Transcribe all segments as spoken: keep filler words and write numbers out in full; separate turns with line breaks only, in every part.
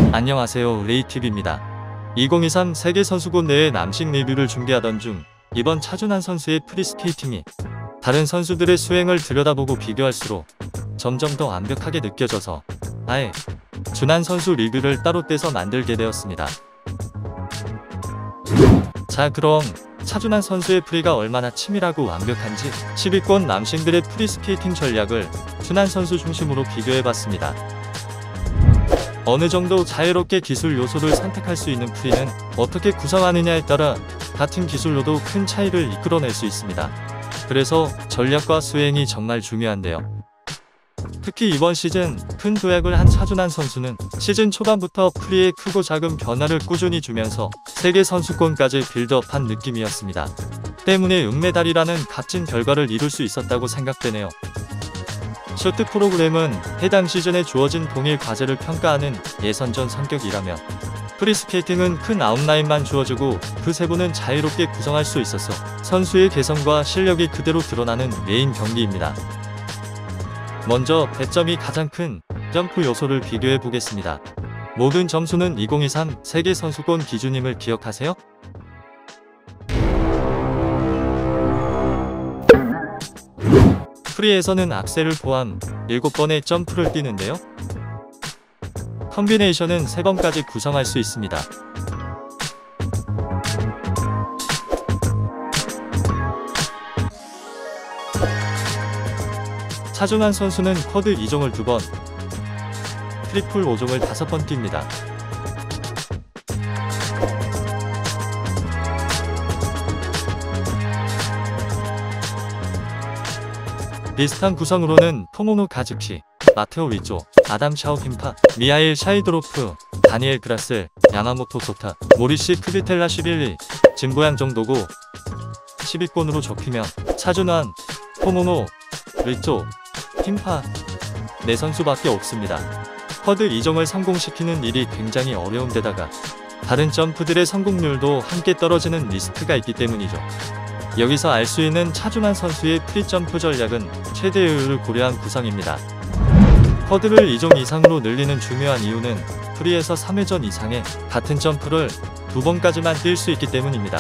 안녕하세요, 레이티비입니다. 이천이십삼 세계선수권 대회 남식 리뷰를 준비하던 중 이번 차준환 선수의 프리스케이팅이 다른 선수들의 수행을 들여다보고 비교할수록 점점 더 완벽하게 느껴져서 아예 준환 선수 리뷰를 따로 떼서 만들게 되었습니다. 자, 그럼 차준환 선수의 프리가 얼마나 치밀하고 완벽한지 십 위권 남신들의 프리스케이팅 전략을 준환 선수 중심으로 비교해봤습니다. 어느 정도 자유롭게 기술 요소를 선택할 수 있는 프리는 어떻게 구성하느냐에 따라 같은 기술로도 큰 차이를 이끌어낼 수 있습니다. 그래서 전략과 수행이 정말 중요한데요. 특히 이번 시즌 큰 도약을 한 차준환 선수는 시즌 초반부터 프리에 크고 작은 변화를 꾸준히 주면서 세계선수권까지 빌드업한 느낌이었습니다. 때문에 은메달이라는 값진 결과를 이룰 수 있었다고 생각되네요. 쇼트 프로그램은 해당 시즌에 주어진 동일 과제를 평가하는 예선전 성격이라며 프리스케이팅은 큰 아웃라인만 주어지고 그 세부는 자유롭게 구성할 수 있어서 선수의 개성과 실력이 그대로 드러나는 메인 경기입니다. 먼저 배점이 가장 큰 점프 요소를 비교해 보겠습니다. 모든 점수는 이천이십삼 세계선수권 기준임을 기억하세요? 프리에서는 악셀을 포함 일곱 번의 점프를 뛰는데요. 컨비네이션은 세 번까지 구성할 수 있습니다. 차준환 선수는 쿼드 이 종을 두 번, 트리플 오 종을 다섯 번 띱니다. 비슷한 구성으로는 토모노 가즈키, 마테오 위조, 아담 샤오 힌파, 미하일 샤이드로프, 다니엘 그라슬, 야마모토 소타, 모리시 크비텔라시빌리, 진보양 정도고 십 위권으로 좁히면 차준환, 토모노, 위조, 힌파 네 선수밖에 없습니다. 쿼드 이 종을 성공시키는 일이 굉장히 어려운 데다가 다른 점프들의 성공률도 함께 떨어지는 리스크가 있기 때문이죠. 여기서 알 수 있는 차준환 선수의 프리점프 전략은 최대 효율을 고려한 구성입니다. 쿼드를 이 종 이상으로 늘리는 중요한 이유는 프리에서 삼 회전 이상의 같은 점프를 두 번까지만 뛸 수 있기 때문입니다.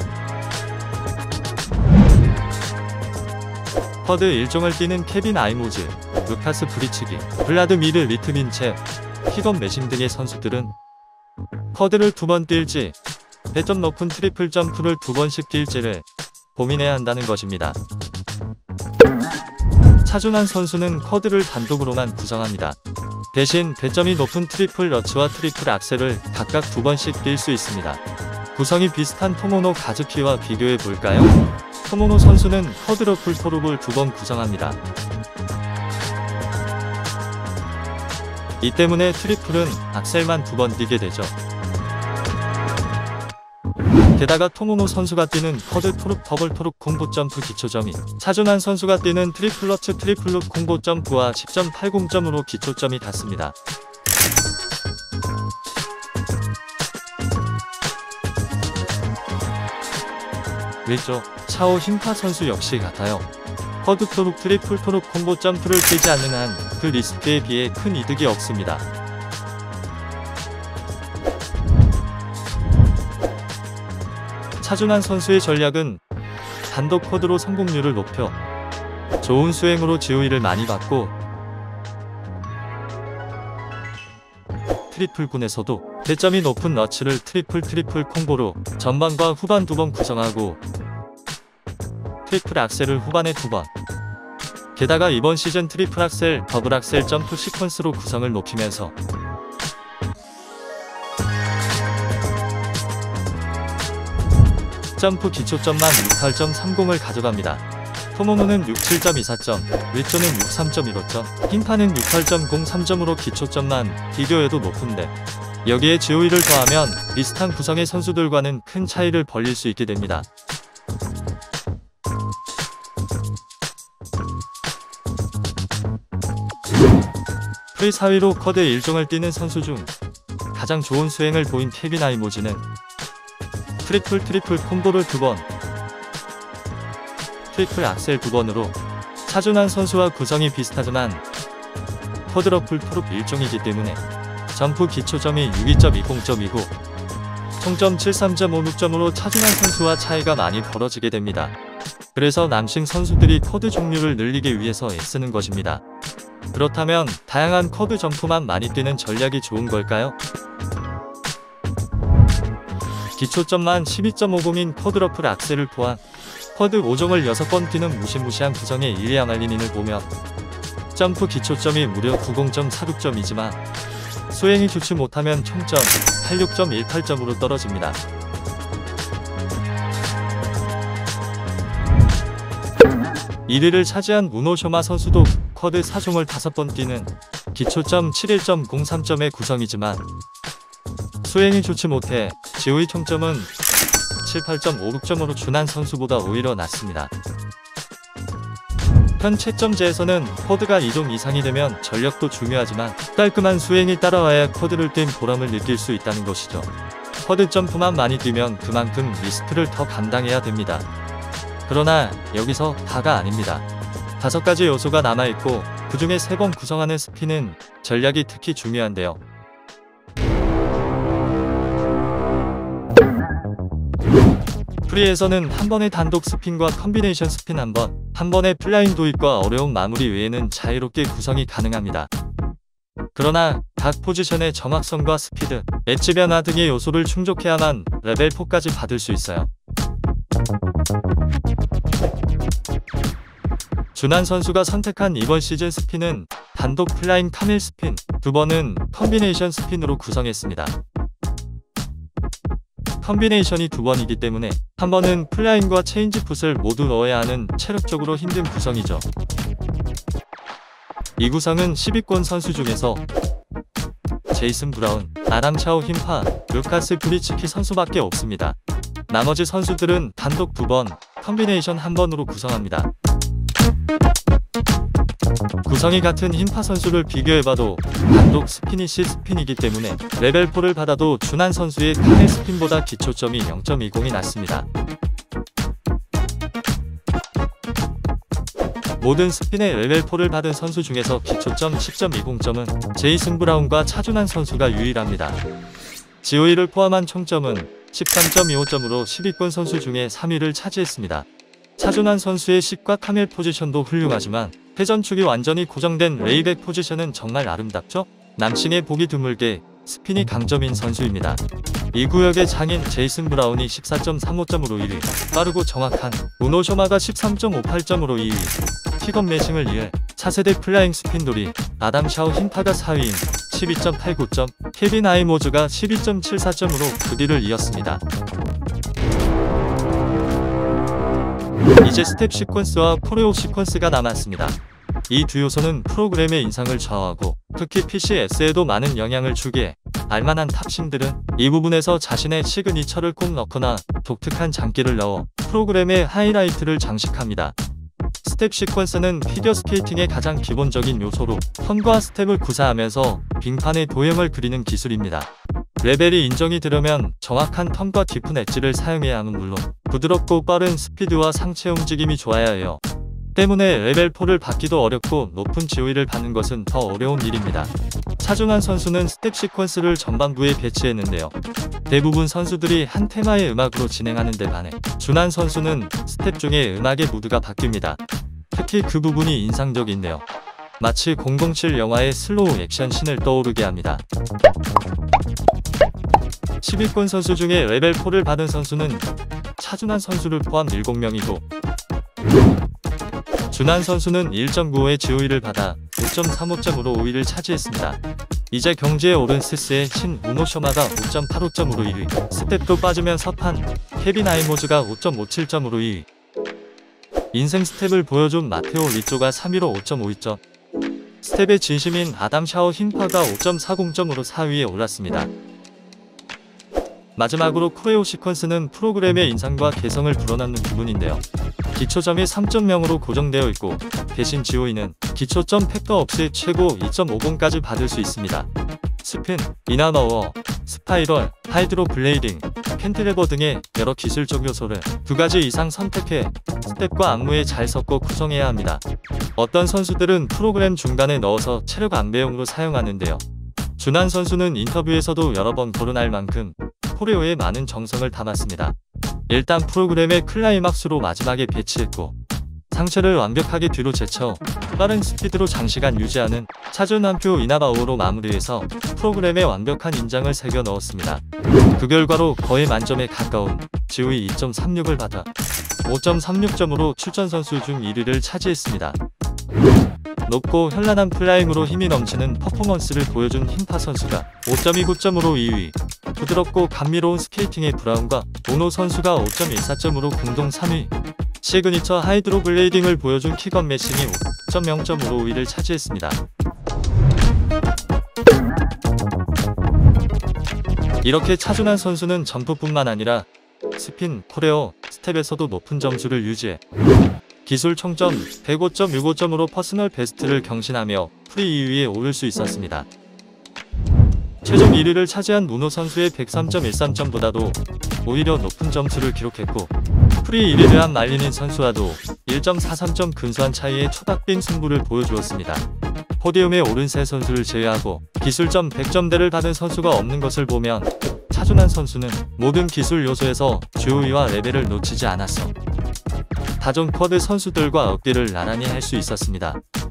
쿼드 일 종을 뛰는 케빈 아이모즈, 루카스 브리치기, 블라드미르 리트빈체, 히건 메신 등의 선수들은 쿼드를 두 번 뛸지 배점 높은 트리플 점프를 두 번씩 뛸지를 고민해야 한다는 것입니다. 차준환 선수는 쿼드를 단독으로만 구성합니다. 대신 배점이 높은 트리플 러츠와 트리플 악셀을 각각 두 번씩 뛸 수 있습니다. 구성이 비슷한 토모노 가즈키와 비교해 볼까요? 토모노 선수는 쿼드러플 토룹을 두 번 구성합니다. 이 때문에 트리플은 악셀만 두 번 뛰게 되죠. 게다가 토모노 선수가 뛰는 쿼드 토룹 더블 토룹 콤보 점프 기초점이 차준환 선수가 뛰는 트리플 러츠 트리플 룹 콤보 점프와 십 점 팔십 점으로 기초점이 같습니다. 위조, 샤오 흰파 선수 역시 같아요. 쿼드 토룩 트리플 토룩 콤보 점프를 뛰지 않는 한 그 리스크에 비해 큰 이득이 없습니다. 차준환 선수의 전략은 단독 쿼드로 성공률을 높여 좋은 수행으로 지오이를 많이 받고 트리플군에서도 배점이 높은 러츠를 트리플 트리플 콤보로 전반과 후반 두 번 구성하고 트리플 악셀을 후반에 두 번, 게다가 이번 시즌 트리플 악셀, 더블 악셀 점프 시퀀스로 구성을 높이면서 점프 기초점만 육십팔 점 삼십을 가져갑니다. 토모노는 육십칠 점 이십사 점, 위조는 육십삼 점 일오 점, 흰파는 육십팔 점 공삼 점으로 기초점만 비교해도 높은데 여기에 지오이를 더하면 비슷한 구성의 선수들과는 큰 차이를 벌릴 수 있게 됩니다. 프리 사 위로 쿼드 일 종을 뛰는 선수 중 가장 좋은 수행을 보인 케빈 아이모즈는 트리플 트리플 콤보를 두 번, 트리플 악셀 두 번으로 차준환 선수와 구성이 비슷하지만 쿼드러플 토룹 일종이기 때문에 점프 기초점이 육십이 점 이십 점이고 총점 칠십삼 점 오육 점으로 차준환 선수와 차이가 많이 벌어지게 됩니다. 그래서 남싱 선수들이 쿼드 종류를 늘리기 위해서 애쓰는 것입니다. 그렇다면 다양한 쿼드 점프만 많이 뛰는 전략이 좋은 걸까요? 기초점만 십이 점 오공인 쿼드러플 악셀을 포함 쿼드 오 종을 여섯 번 뛰는 무시무시한 구성의 일리아 말리닌을 보면 점프 기초점이 무려 구십 점 사육 점이지만 수행이 좋지 못하면 총점 팔십육 점 일팔 점으로 떨어집니다. 일 위를 차지한 우노쇼마 선수도 쿼드 사 종을 다섯 번 뛰는 기초점 칠십일 점 공삼 점의 구성이지만 수행이 좋지 못해 지오이 총점은 칠십팔 점 오육 점으로 준한 선수보다 오히려 낮습니다. 현 채점제에서는 쿼드가 이 종 이상이 되면 전력도 중요하지만 깔끔한 수행이 따라와야 쿼드를 뛴 보람을 느낄 수 있다는 것이죠. 쿼드 점프만 많이 뛰면 그만큼 리스크를 더 감당해야 됩니다. 그러나 여기서 다가 아닙니다. 다섯 가지 요소가 남아있고 그 중에 세 번 구성하는 스핀은 전략이 특히 중요한데요. 프리에서는 한 번의 단독 스핀과 컨비네이션 스핀 한 번, 한 번의 플라잉 도입과 어려운 마무리 외에는 자유롭게 구성이 가능합니다. 그러나 각 포지션의 정확성과 스피드, 엣지 변화 등의 요소를 충족해야만 레벨 사까지 받을 수 있어요. 준한 선수가 선택한 이번 시즌 스핀은 단독 플라잉 카밀 스핀, 두 번은 컨비네이션 스핀으로 구성했습니다. 컨비네이션이 두 번이기 때문에 한 번은 플라잉과 체인지 풋을 모두 넣어야 하는 체력적으로 힘든 구성이죠. 이 구성은 십 위권 선수 중에서 제이슨 브라운, 아담 샤오 힌파, 루카스 브리츠키 선수밖에 없습니다. 나머지 선수들은 단독 두 번, 컨비네이션 한 번으로 구성합니다. 구성이 같은 힌파 선수를 비교해봐도 단독 스핀이 C 스핀이기 때문에 레벨 사를 받아도 준한 선수의 카밀 스핀보다 기초점이 영 점 이공이 낮습니다. 모든 스핀의 레벨 사를 받은 선수 중에서 기초점 십 점 이십 점은 제이슨 브라운과 차준한 선수가 유일합니다. 지오이를 포함한 총점은 십삼 점 이오 점으로 십 위권 선수 중에 삼 위를 차지했습니다. 차준한 선수의 십과 카밀 포지션도 훌륭하지만 회전축이 완전히 고정된 레이백 포지션은 정말 아름답죠? 남싱의 보기 드물게 스핀이 강점인 선수입니다. 이 구역의 장인 제이슨 브라운이 십사 점 삼오 점으로 일 위, 빠르고 정확한 우노쇼마가 십삼 점 오팔 점으로 이 위, 픽업 매싱을 이을 차세대 플라잉 스핀돌이 아담 샤오 힌파가 사 위인 십이 점 팔구 점, 케빈 아이모즈가 십이 점 칠사 점으로 그 뒤를 이었습니다. 이제 스텝 시퀀스와 코레오 시퀀스가 남았습니다. 이 두 요소는 프로그램의 인상을 좌우하고 특히 피씨에스에도 많은 영향을 주기에 알만한 탑심들은 이 부분에서 자신의 시그니처를 꼭 넣거나 독특한 장기를 넣어 프로그램의 하이라이트를 장식합니다. 스텝 시퀀스는 피겨스케이팅의 가장 기본적인 요소로 턴과 스텝을 구사하면서 빙판의 도형을 그리는 기술입니다. 레벨이 인정이 되려면 정확한 턴과 깊은 엣지를 사용해야 하는 물론 부드럽고 빠른 스피드와 상체 움직임이 좋아야 해요. 때문에 레벨 사를 받기도 어렵고 높은 지오이를 받는 것은 더 어려운 일입니다. 차준환 선수는 스텝 시퀀스를 전반부에 배치했는데요. 대부분 선수들이 한 테마의 음악으로 진행하는 데 반해 준한 선수는 스텝 중에 음악의 무드가 바뀝니다. 특히 그 부분이 인상적인데요. 마치 공공칠 영화의 슬로우 액션 씬을 떠오르게 합니다. 십 위권 선수 중에 레벨 사를 받은 선수는 차준환 선수를 포함 일곱 명이고 준한 선수는 일 점 구오의 지오이를 받아 오 점 삼오 점으로 오 위를 차지했습니다. 이제 경지에 오른 스스의 신 우노쇼마가 오 점 팔오 점으로 일 위, 스텝도 빠지면 서판 케빈 아이모즈가 오 점 오칠 점으로 이 위, 인생 스텝을 보여준 마테오 리쪼가 삼 위로 오 점 오이 점, 스텝의 진심인 아담 샤오 힌파가 오 점 사공 점으로 사 위에 올랐습니다. 마지막으로 코레오 시퀀스는 프로그램의 인상과 개성을 불어넣는 부분인데요. 기초점이 삼 점 영으로 고정되어 있고 대신 지오이는 기초점 팩터 없이 최고 이 점 오공까지 받을 수 있습니다. 스핀, 이나너워, 스파이럴, 하이드로 블레이딩, 캔틸레버 등의 여러 기술적 요소를 두 가지 이상 선택해 스텝과 안무에 잘 섞어 구성해야 합니다. 어떤 선수들은 프로그램 중간에 넣어서 체력 안배용으로 사용하는데요. 준한 선수는 인터뷰에서도 여러 번 거론할 만큼 코레오에 많은 정성을 담았습니다. 일단 프로그램의 클라이막스로 마지막에 배치했고, 상체를 완벽하게 뒤로 제쳐 빠른 스피드로 장시간 유지하는 차준환표 이나바오로 마무리해서 프로그램에 완벽한 인장을 새겨 넣었습니다. 그 결과로 거의 만점에 가까운 지오이 이 점 삼육을 받아 오 점 삼육 점으로 출전 선수 중 일 위를 차지했습니다. 높고 현란한 플라잉으로 힘이 넘치는 퍼포먼스를 보여준 힘파 선수가 오 점 이구 점으로 이 위, 부드럽고 감미로운 스케이팅의 브라운과 오노 선수가 오 점 일사 점으로 공동 삼 위, 시그니처 하이드로 블레이딩을 보여준 키건 매싱이 오 점 영 점으로 오 위를 차지했습니다. 이렇게 차준환 선수는 점프뿐만 아니라 스핀, 코레오, 스텝에서도 높은 점수를 유지해 기술 총점 백오 점 육오 점으로 퍼스널 베스트를 경신하며 프리 이 위에 오를 수 있었습니다. 최종 일 위를 차지한 문호 선수의 백삼 점 일삼 점보다도 오히려 높은 점수를 기록했고, 프리 일 위를 한 말리닌 선수와도 일 점 사삼 점 근소한 차이의 초박빙 승부를 보여주었습니다. 포디움에 오른 세 선수를 제외하고 기술점 백 점대를 받은 선수가 없는 것을 보면 차준환 선수는 모든 기술 요소에서 주요 위와 레벨을 놓치지 않았어 다존 쿼드 선수들과 어깨를 나란히 할 수 있었습니다.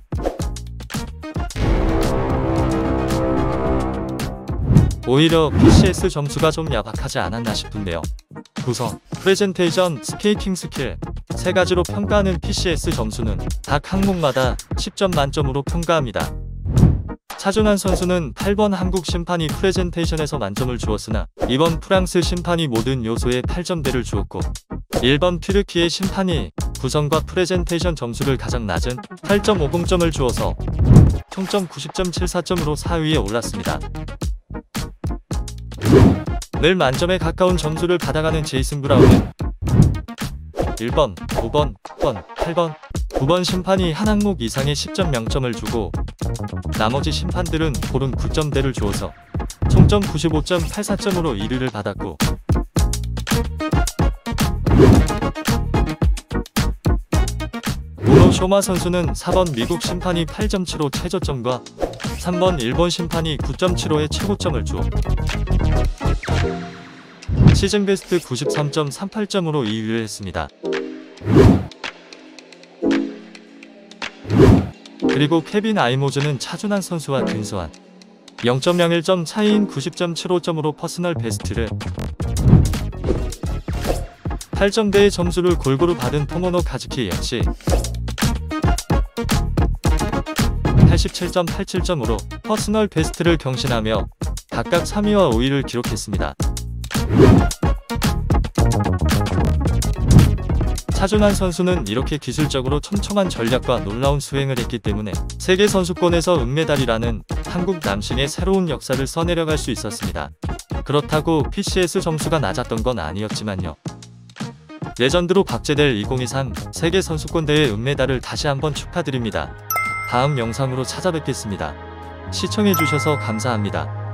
오히려 피씨에스 점수가 좀 야박하지 않았나 싶은데요. 구성, 프레젠테이션, 스케이팅 스킬 세 가지로 평가하는 피씨에스 점수는 각 항목마다 십 점 만점으로 평가합니다. 차준환 선수는 팔 번 한국 심판이 프레젠테이션에서 만점을 주었으나 이 번 프랑스 심판이 모든 요소에 팔 점대를 주었고, 일 번 튀르키예 심판이 구성과 프레젠테이션 점수를 가장 낮은 팔 점 오공 점을 주어서 총점 구십 점 칠사 점으로 사 위에 올랐습니다. 늘 만점에 가까운 점수를 받아가는 제이슨 브라운은 일 번, 오 번, 육 번, 팔 번, 구 번 심판이 한 항목 이상의 십 점 명점을 주고, 나머지 심판들은 고른 구 점대를 주어서 총점 구십오 점 팔사 점으로 일 위를 받았고, 오노 쇼마 선수는 사 번 미국 심판이 팔 점 칠오 최저점과 삼 번 일본 심판이 구 점 칠오의 최고점을 주어 시즌 베스트 구십삼 점 삼팔 점으로 이 위를 했습니다. 그리고 케빈 아이모즈는 차준환 선수와 근소한 영 점 영일 점 차이인 구십 점 칠오 점으로 퍼스널 베스트를 팔 점대의 점수를 골고루 받은 토모노 카즈키 역시 팔십칠 점 팔칠 점으로 퍼스널 베스트를 경신하며 각각 삼 위와 오 위를 기록했습니다. 차준환 선수는 이렇게 기술적으로 촘촘한 전략과 놀라운 수행을 했기 때문에 세계선수권에서 은메달이라는 한국 남싱의 새로운 역사를 써내려갈 수 있었습니다. 그렇다고 피씨에스 점수가 낮았던 건 아니었지만요. 레전드로 박제될 이천이십삼 세계선수권대회 은메달을 다시 한번 축하드립니다. 다음 영상으로 찾아뵙겠습니다. 시청해주셔서 감사합니다.